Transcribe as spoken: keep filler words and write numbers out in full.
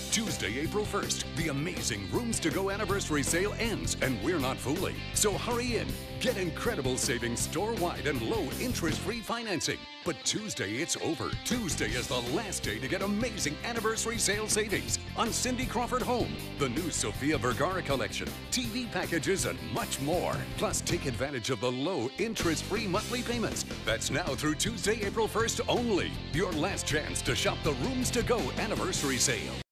Tuesday, April first, the amazing Rooms to Go anniversary sale ends, and we're not fooling. So hurry in. Get incredible savings store-wide and low interest-free financing. But Tuesday, it's over. Tuesday is the last day to get amazing anniversary sale savings on Cindy Crawford Home, the new Sofia Vergara collection, T V packages, and much more. Plus, take advantage of the low interest-free monthly payments. That's now through Tuesday, April first only. Your last chance to shop the Rooms to Go anniversary sale.